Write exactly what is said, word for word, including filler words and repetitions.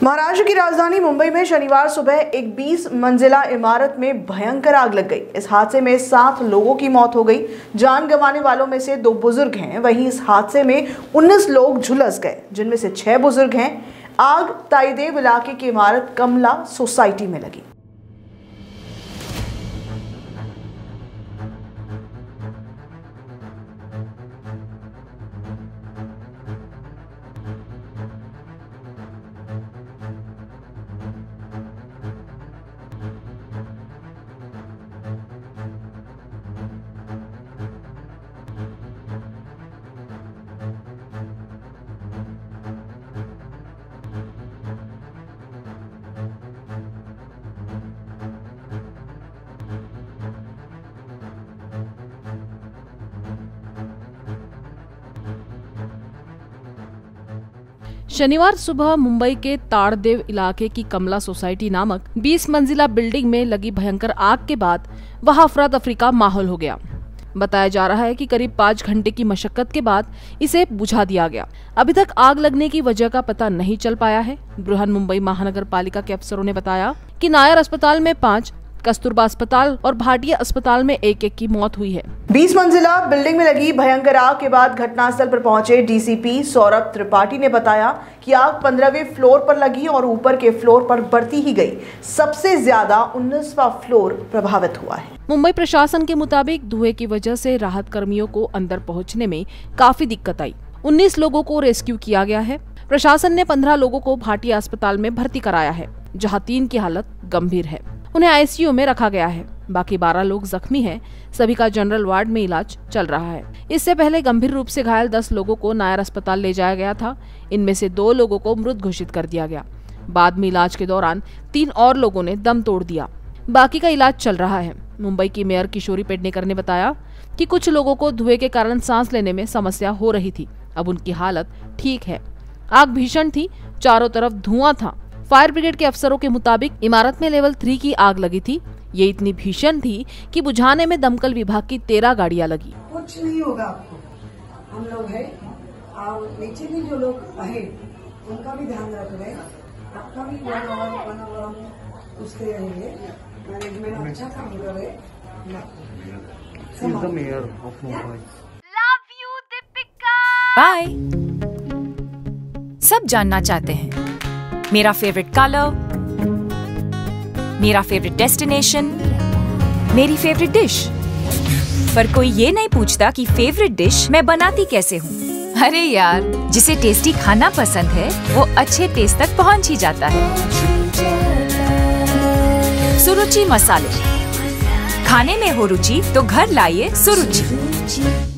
महाराष्ट्र की राजधानी मुंबई में शनिवार सुबह एक बीस मंजिला इमारत में भयंकर आग लग गई। इस हादसे में सात लोगों की मौत हो गई। जान गंवाने वालों में से दो बुजुर्ग हैं। वहीं इस हादसे में उन्नीस लोग झुलस गए, जिनमें से छह बुजुर्ग हैं। आग ताईदेव इलाके की इमारत कमला सोसाइटी में लगी। शनिवार सुबह मुंबई के ताड़देव इलाके की कमला सोसाइटी नामक बीस मंजिला बिल्डिंग में लगी भयंकर आग के बाद वहां अफरा तफरी का माहौल हो गया। बताया जा रहा है कि करीब पाँच घंटे की मशक्कत के बाद इसे बुझा दिया गया। अभी तक आग लगने की वजह का पता नहीं चल पाया है। बृहन मुंबई महानगर पालिका के अफसरों ने बताया कि नायर अस्पताल में पाँच, कस्तूरबा अस्पताल और भाटिया अस्पताल में एक एक की मौत हुई है। बीस मंजिला बिल्डिंग में लगी भयंकर आग के बाद घटनास्थल पर पहुंचे डीसीपी सौरभ त्रिपाठी ने बताया कि आग पंद्रहवें फ्लोर पर लगी और ऊपर के फ्लोर पर बढ़ती ही गई। सबसे ज्यादा उन्नीसवां फ्लोर प्रभावित हुआ है। मुंबई प्रशासन के मुताबिक धुएं की वजह से राहत कर्मियों को अंदर पहुंचने में काफी दिक्कत आई। उन्नीस लोगों को रेस्क्यू किया गया है। प्रशासन ने पंद्रह लोगों को भाटिया अस्पताल में भर्ती कराया है, जहाँ तीन की हालत गंभीर है। उन्हें आईसीयू में रखा गया है। बाकी बारह लोग जख्मी हैं। सभी का जनरल वार्ड में इलाज चल रहा है। इससे पहले गंभीर रूप से घायल दस लोगों को नायर अस्पताल ले जाया गया था। इनमें से दो लोगों को मृत घोषित कर दिया गया। बाद में इलाज के दौरान तीन और लोगों ने दम तोड़ दिया। बाकी का इलाज चल रहा है। मुंबई की मेयर किशोरी पेडनेकर ने बताया कि कुछ लोगों को धुएं के कारण सांस लेने में समस्या हो रही थी। अब उनकी हालत ठीक है। आग भीषण थी, चारों तरफ धुआं था। फायर ब्रिगेड के अफसरों के मुताबिक इमारत में लेवल थ्री की आग लगी थी। ये इतनी भीषण थी कि बुझाने में दमकल विभाग की तेरह गाड़ियां लगी। कुछ नहीं होगा आपको, हम लोग हैं और नीचे भी जो लोग है उनका भी ध्यान रख रहे हैं। आपका भी वन आवर वन आवर हम उसके रहेंगे। मैनेजमेंट अच्छा काम कर रहे हैं। बाय। सब जानना चाहते हैं मेरा फेवरेट कलर, मेरा फेवरेट डेस्टिनेशन, मेरी फेवरेट डिश, पर कोई ये नहीं पूछता कि फेवरेट डिश मैं बनाती कैसे हूँ। अरे यार, जिसे टेस्टी खाना पसंद है वो अच्छे टेस्ट तक पहुँच ही जाता है। सुरुचि मसाले, खाने में हो रुचि तो घर लाइए सुरुचि।